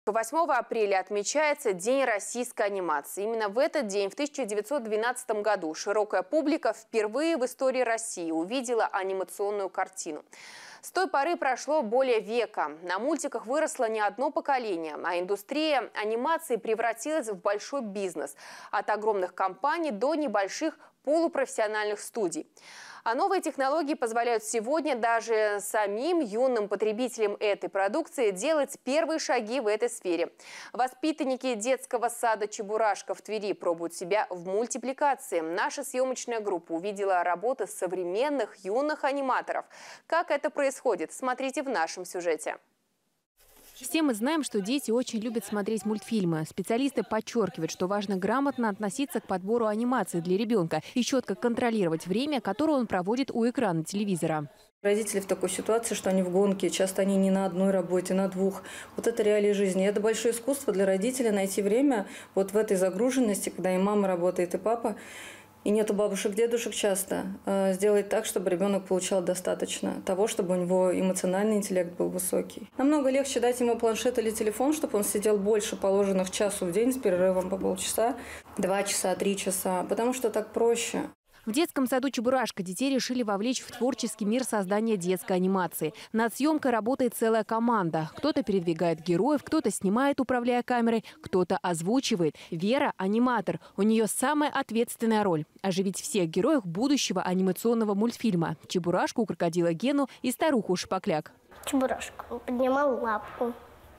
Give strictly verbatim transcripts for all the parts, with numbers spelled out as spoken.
восьмого апреля отмечается День российской анимации. Именно в этот день, в тысяча девятьсот двенадцатом году, широкая публика впервые в истории России увидела анимационную картину. С той поры прошло более века. На мультиках выросло не одно поколение, а индустрия анимации превратилась в большой бизнес. От огромных компаний до небольших полупрофессиональных студий. А новые технологии позволяют сегодня даже самим юным потребителям этой продукции делать первые шаги в этой сфере. Воспитанники детского сада «Чебурашка» в Твери пробуют себя в мультипликации. Наша съемочная группа увидела работы современных юных аниматоров. Как это происходит, смотрите в нашем сюжете. Все мы знаем, что дети очень любят смотреть мультфильмы. Специалисты подчеркивают, что важно грамотно относиться к подбору анимации для ребенка и четко контролировать время, которое он проводит у экрана телевизора. Родители в такой ситуации, что они в гонке, часто они не на одной работе, на двух. Вот это реалии жизни. И это большое искусство для родителей найти время вот в этой загруженности, когда и мама работает, и папа. И нету бабушек, дедушек часто, сделать так, чтобы ребенок получал достаточно того, чтобы у него эмоциональный интеллект был высокий. Намного легче дать ему планшет или телефон, чтобы он сидел больше положенных часу в день с перерывом по полчаса, два часа, три часа, потому что так проще. В детском саду «Чебурашка» детей решили вовлечь в творческий мир создания детской анимации. Над съемкой работает целая команда. Кто-то передвигает героев, кто-то снимает, управляя камерой, кто-то озвучивает. Вера – аниматор. У нее самая ответственная роль – оживить всех героев будущего анимационного мультфильма. Чебурашку, крокодила Гену и старуху Шпакляк. Чебурашка поднимал лапку,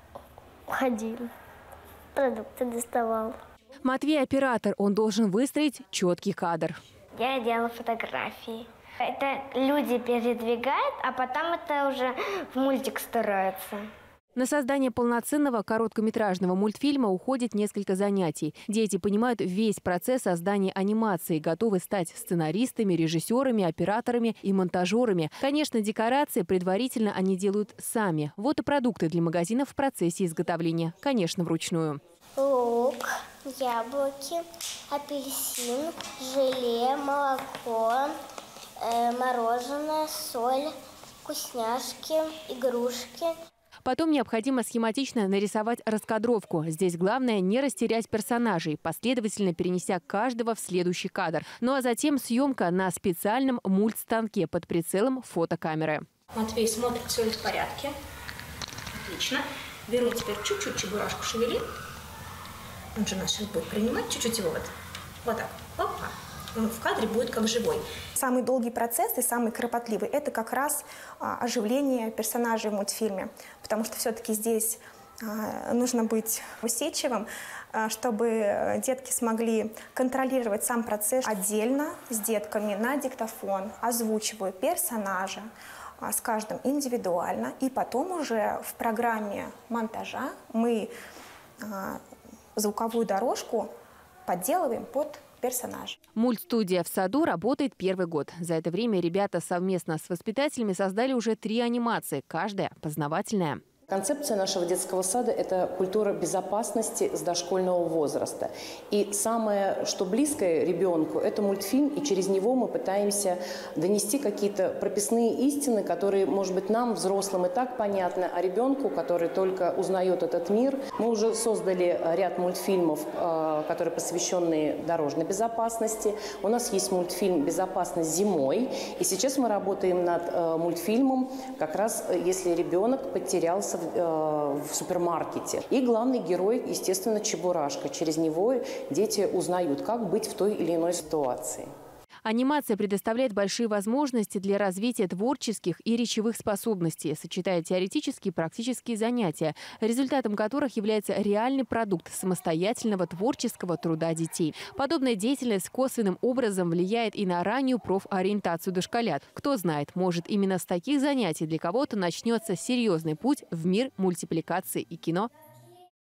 ходил, продукты доставал. Матвей – оператор. Он должен выстроить четкий кадр. Я делала фотографии. Это люди передвигают, а потом это уже в мультик стараются. На создание полноценного короткометражного мультфильма уходит несколько занятий. Дети понимают весь процесс создания анимации, готовы стать сценаристами, режиссерами, операторами и монтажерами. Конечно, декорации предварительно они делают сами. Вот и продукты для магазинов в процессе изготовления. Конечно, вручную. Лук, яблоки, апельсин, желе, молоко, э, мороженое, соль, вкусняшки, игрушки. Потом необходимо схематично нарисовать раскадровку. Здесь главное не растерять персонажей, последовательно перенеся каждого в следующий кадр. Ну а затем съемка на специальном мультстанке под прицелом фотокамеры. Матвей смотрит, все ли в порядке. Отлично. Беру теперь чуть-чуть Чебурашку шевели. Он же нас сейчас будет принимать, чуть-чуть его вот, вот так, опа. Он в кадре будет как живой. Самый долгий процесс и самый кропотливый – это как раз а, оживление персонажей в мультфильме. Потому что все-таки здесь а, нужно быть усидчивым, а, чтобы детки смогли контролировать сам процесс отдельно с детками на диктофон, озвучиваю персонажа, а, с каждым индивидуально. И потом уже в программе монтажа мы а, звуковую дорожку подделываем под персонаж. Мультстудия в саду работает первый год. За это время ребята совместно с воспитателями создали уже три анимации, каждая познавательная. Концепция нашего детского сада – это культура безопасности с дошкольного возраста. И самое, что близкое ребенку, это мультфильм, и через него мы пытаемся донести какие-то прописные истины, которые, может быть, нам, взрослым, и так понятны, а ребенку, который только узнает этот мир. Мы уже создали ряд мультфильмов, которые посвящены дорожной безопасности. У нас есть мультфильм «Безопасность зимой», и сейчас мы работаем над мультфильмом, как раз если ребенок потерялся в супермаркете. И главный герой, естественно, Чебурашка. Через него дети узнают, как быть в той или иной ситуации. Анимация предоставляет большие возможности для развития творческих и речевых способностей, сочетая теоретические и практические занятия, результатом которых является реальный продукт самостоятельного творческого труда детей. Подобная деятельность косвенным образом влияет и на раннюю профориентацию дошколят. Кто знает, может, именно с таких занятий для кого-то начнется серьезный путь в мир мультипликации и кино.